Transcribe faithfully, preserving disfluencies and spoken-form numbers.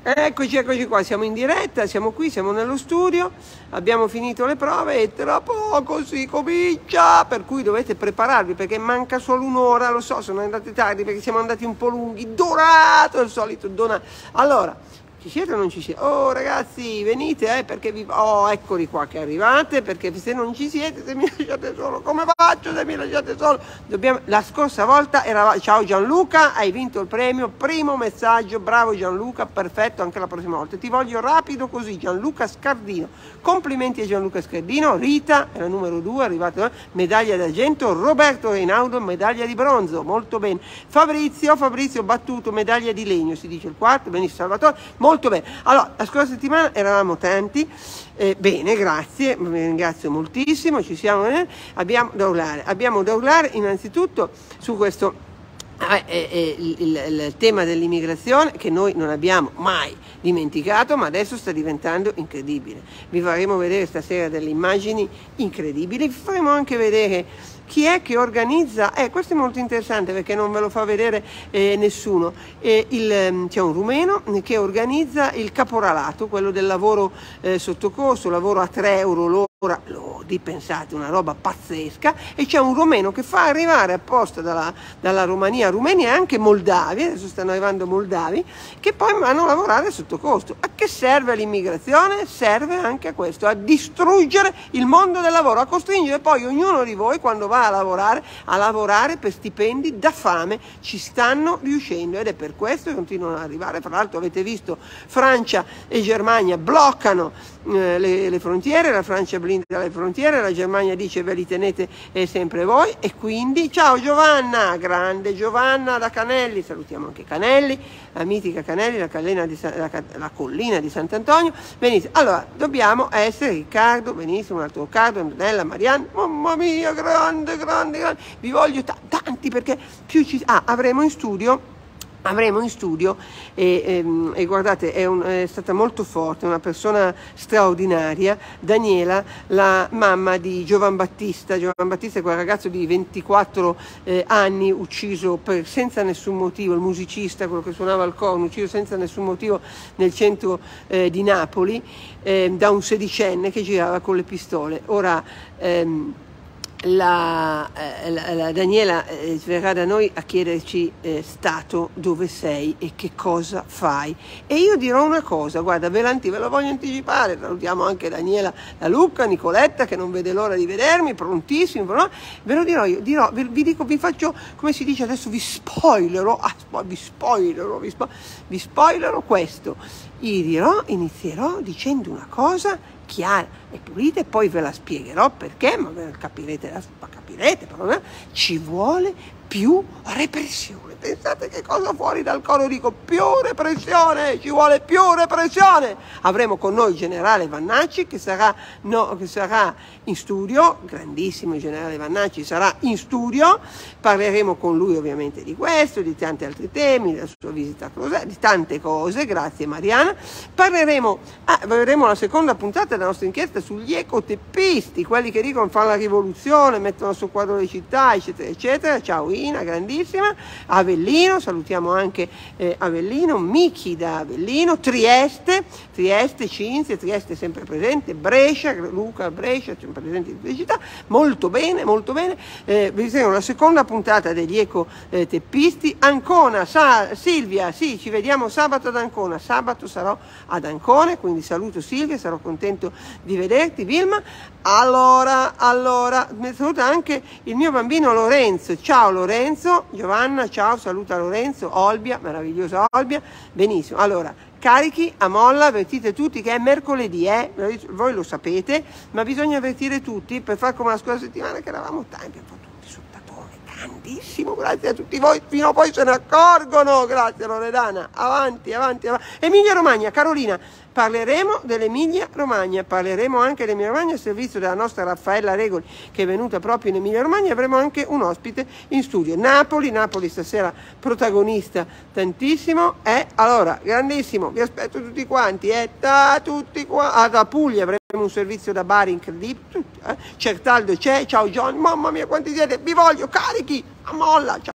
Eccoci, eccoci qua, siamo in diretta, siamo qui, siamo nello studio, abbiamo finito le prove e tra poco si comincia, per cui dovete prepararvi perché manca solo un'ora, lo so, sono andati tardi perché siamo andati un po' lunghi, donato il solito donato. Allora, ci siete o non ci siete? Oh ragazzi, venite, eh, perché vi... Oh, eccoli qua che arrivate, perché se non ci siete, se mi lasciate solo, come faccio se mi lasciate solo? Dobbiamo... La scorsa volta era... Ciao Gianluca, hai vinto il premio, primo messaggio, bravo Gianluca, perfetto, anche la prossima volta. Ti voglio rapido così, Gianluca Scardino. Complimenti a Gianluca Scardino, Rita, è la numero due, arrivato, eh? Medaglia d'argento, Roberto Reinaudo, medaglia di bronzo, molto bene. Fabrizio, Fabrizio battuto, medaglia di legno, si dice il quarto, benissimo, Salvatore. Molto bene, allora la scorsa settimana eravamo tanti, eh, bene, grazie, vi ringrazio moltissimo, ci siamo, eh, abbiamo da urlare, abbiamo da urlare innanzitutto su questo eh, eh, il, il, il tema dell'immigrazione che noi non abbiamo mai dimenticato, ma adesso sta diventando incredibile. Vi faremo vedere stasera delle immagini incredibili, vi faremo anche vedere chi è che organizza, eh, questo è molto interessante perché non ve lo fa vedere eh, nessuno, eh, il, c'è un rumeno che organizza il caporalato, quello del lavoro eh, sotto costo, lavoro a tre euro l'ora, lodi, pensate, una roba pazzesca, e c'è un rumeno che fa arrivare apposta dalla, dalla Romania, Rumenia e anche Moldavia, adesso stanno arrivando moldavi, che poi vanno a lavorare sotto costo. A che serve l'immigrazione? Serve anche a questo, a distruggere il mondo del lavoro, a costringere poi ognuno di voi quando va a lavorare, a lavorare per stipendi da fame. Ci stanno riuscendo ed è per questo che continuano ad arrivare. Fra l'altro avete visto Francia e Germania bloccano eh, le, le frontiere, la Francia blinda le frontiere, la Germania dice ve li tenete eh, sempre voi, e quindi ciao Giovanna, grande Giovanna da Canelli, salutiamo anche Canelli, la mitica Canelli, la, di, la, la collina di Sant'Antonio. Benissimo, allora dobbiamo essere Riccardo, benissimo, un altro Riccardo, Antonella, Marianne, mamma mia, grande, grande, grande, vi voglio tanti perché più ci... Ah, avremo in studio avremo in studio e, e, e guardate è, un, è stata molto forte, una persona straordinaria, Daniela, la mamma di Giovan Battista. Giovan Battista è quel ragazzo di ventiquattro eh, anni ucciso per, senza nessun motivo, il musicista, quello che suonava il corno, ucciso senza nessun motivo nel centro eh, di Napoli eh, da un sedicenne che girava con le pistole. Ora ehm, La, eh, la, la Daniela eh, verrà da noi a chiederci eh, Stato, dove sei e che cosa fai, e io dirò una cosa, guarda, ve, ve lo voglio anticipare, salutiamo anche Daniela, la Lucca, Nicoletta che non vede l'ora di vedermi, prontissimo, no? Ve lo dirò io, dirò, vi, vi dico, vi faccio, come si dice adesso, vi spoilerò, ah, vi spoilerò, vi, spo, vi spoilerò questo, io dirò, inizierò dicendo una cosa chiara e pulita e poi ve la spiegherò perché, ma ve la capirete, ma capirete, però ci vuole più repressione. Pensate che cosa fuori dal coro dico, più repressione, ci vuole più repressione. Avremo con noi il generale Vannacci che sarà, no, che sarà in studio, grandissimo il generale Vannacci sarà in studio, parleremo con lui ovviamente di questo, di tanti altri temi, della sua visita a Crosè, di tante cose, grazie Mariana. Parleremo, ah, vedremo la seconda puntata della nostra inchiesta sugli ecoteppisti, quelli che dicono fanno la rivoluzione, mettono sul quadro le città, eccetera, eccetera. Ciao Ina, grandissima. Avellino, salutiamo anche eh, Avellino, Michi da Avellino, Trieste, Trieste, Cinzia, Trieste sempre presente, Brescia, Luca, Brescia, sempre presente in tutte le città, molto bene, molto bene. Eh, vedremo la seconda puntata degli ecoteppisti, Ancona, Sa, Silvia, sì, ci vediamo sabato ad Ancona, sabato sarò ad Ancona, quindi saluto Silvia, sarò contento di vederti, Vilma. Allora, allora, mi saluta anche il mio bambino Lorenzo, ciao Lorenzo, Giovanna, ciao, saluta Lorenzo, Olbia, meravigliosa Olbia, benissimo, allora, carichi a molla, avvertite tutti che è mercoledì, eh? Voi lo sapete, ma bisogna avvertire tutti per far come la scorsa settimana che eravamo tanti, abbiamo fatto tutti sul tappone, tantissimo, grazie a tutti voi, fino a poi se ne accorgono, grazie Loredana, avanti, avanti, avanti. Emilia Romagna, Carolina, parleremo dell'Emilia Romagna, parleremo anche dell'Emilia Romagna, il servizio della nostra Raffaella Regoli che è venuta proprio in Emilia Romagna, avremo anche un ospite in studio. Napoli, Napoli stasera protagonista tantissimo, eh? Allora, grandissimo, vi aspetto tutti quanti, eh? Da tutti qua, ah, da Puglia avremo un servizio da Bari incredibile, tutti, eh? Certaldo c'è, ciao John, mamma mia quanti siete, vi voglio, carichi, a molla, ciao.